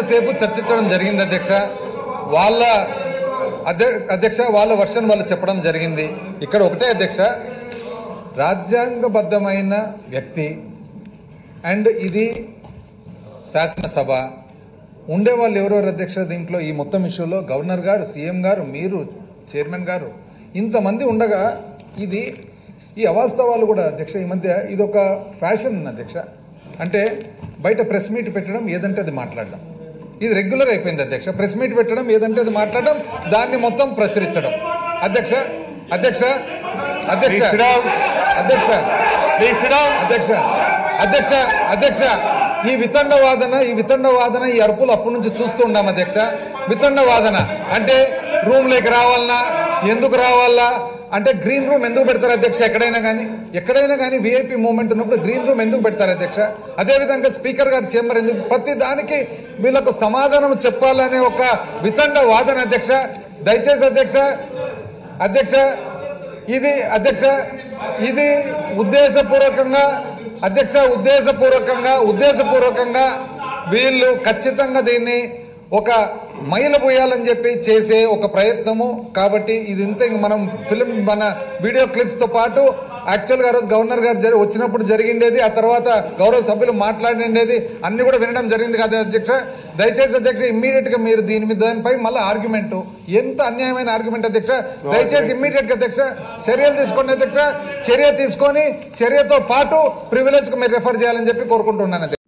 సేపు చర్చించడం జరిగింది అధ్యక్ష. వాళ్ళ వర్షన్ వాళ్ళు చెప్పడం జరిగింది. ఇక్కడ ఒకటే అధ్యక్ష, రాజ్యాంగబద్ధమైన వ్యక్తి అండ్ ఇది శాసనసభ ఉండేవాళ్ళు ఎవరెవరు అధ్యక్ష దీంట్లో ఈ మొత్తం ఇష్యూలో? గవర్నర్ గారు, సీఎం గారు, మీరు, చైర్మన్ గారు, ఇంతమంది ఉండగా ఇది ఈ అవాస్తవాలు కూడా అధ్యక్ష ఈ మధ్య ఇదొక ఫ్యాషన్ అధ్యక్ష. అంటే బయట ప్రెస్ మీట్ పెట్టడం, ఏదంటే అది మాట్లాడడం, ఇది రెగ్యులర్ అయిపోయింది అధ్యక్ష. ప్రెస్ మీట్ పెట్టడం, ఏదంటే అది మాట్లాడడం, దాన్ని మొత్తం ప్రచురించడం. అధ్యక్ష అధ్యక్ష అధ్యక్ష అధ్యక్ష అధ్యక్ష అధ్యక్ష అధ్యక్ష ఈ వితండవాదన ఈ అరుపులు అప్పటి నుంచి చూస్తూ ఉన్నాం అధ్యక్ష. వితండవాదన అంటే రూమ్ లోకి రావాలన్నా, ఎందుకు రావాలా అంటే గ్రీన్ రూమ్ ఎందుకు పెడతారు అధ్యక్ష? ఎక్కడైనా కానీ విఐపీ మూవ్మెంట్ ఉన్నప్పుడు గ్రీన్ రూమ్ ఎందుకు పెడతారు అధ్యక్ష? అదేవిధంగా స్పీకర్ గారి చేంబర్ ఎందుకు? ప్రతి దానికి వీళ్ళకు సమాధానం చెప్పాలనే ఒక వితండ వాదన అధ్యక్ష. దయచేసి అధ్యక్ష ఇది ఉద్దేశపూర్వకంగా వీళ్ళు ఖచ్చితంగా దీన్ని ఒక మైల పోయాలని చెప్పి చేసే ఒక ప్రయత్నము. కాబట్టి ఇది ఇంత మనం మన వీడియో క్లిప్స్ తో పాటు యాక్చువల్ గా రోజు గవర్నర్ గారు వచ్చినప్పుడు జరిగిండేది, ఆ తర్వాత గౌరవ సభ్యులు మాట్లాడిండేది అన్ని కూడా వినడం జరిగింది కదా అధ్యక్ష. దయచేసి అధ్యక్ష ఇమ్మీడియట్ గా మీరు దానిపై మళ్ళీ ఆర్గ్యుమెంట్, ఎంత అన్యాయమైన ఆర్గ్యుమెంట్ అధ్యక్ష. దయచేసి ఇమ్మీడియట్ గా అధ్యక్ష చర్యలు తీసుకోండి అధ్యక్ష. చర్య తీసుకొని చర్యతో పాటు ప్రివిలేజ్ కు మీరు రెఫర్ చేయాలని చెప్పి కోరుకుంటున్నాను.